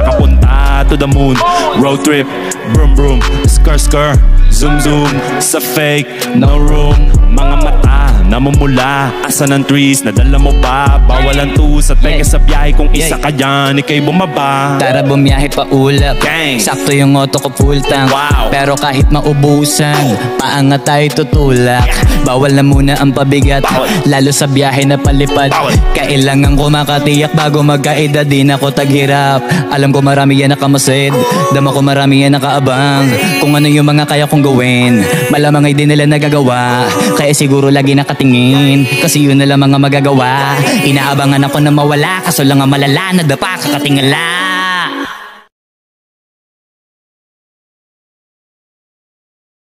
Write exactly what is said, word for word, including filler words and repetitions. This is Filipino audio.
makapunta to the moon. Road trip, brum brum, skr skr, zoom zoom. Sa fake, no room. Mga mata, namumula. Asa ng trees, nadala mo ba? Bawal ang tusat, peke sa biyahe. Kung isa ka dyan, ikay bumaba. Tara bumiyahe pa ulap. Gang. Sakto yung auto ko full tank. Wow. Pero kahit maubusan, paangat tayo tutulak. Bawal na muna ang pabigat, lalo sa biyahe na palipad. Kailangan ko makatiyak bago magkaedad. Di na ko taghirap. Alam ko marami yan nakamasid, dama ko marami yan nakaabang. Kung ano yung mga kaya kong gawin, malamang ay di nila nagagawa. Kaya siguro lagi nakatingin, kasi yun na lang mga magagawa. Inaabangan ako na mawala, kaso lang ang malala, nadapa kakatingala.